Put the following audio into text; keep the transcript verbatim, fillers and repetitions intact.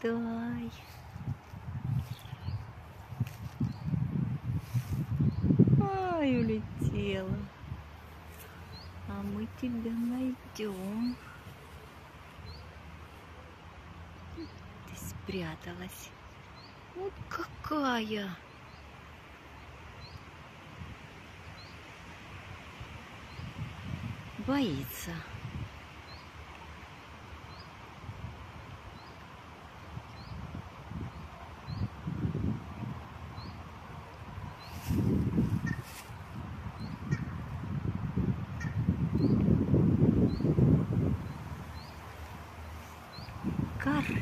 улетай. Ай, улетела. А мы тебя найдем. Ты спряталась. Вот какая. Боится. Кар.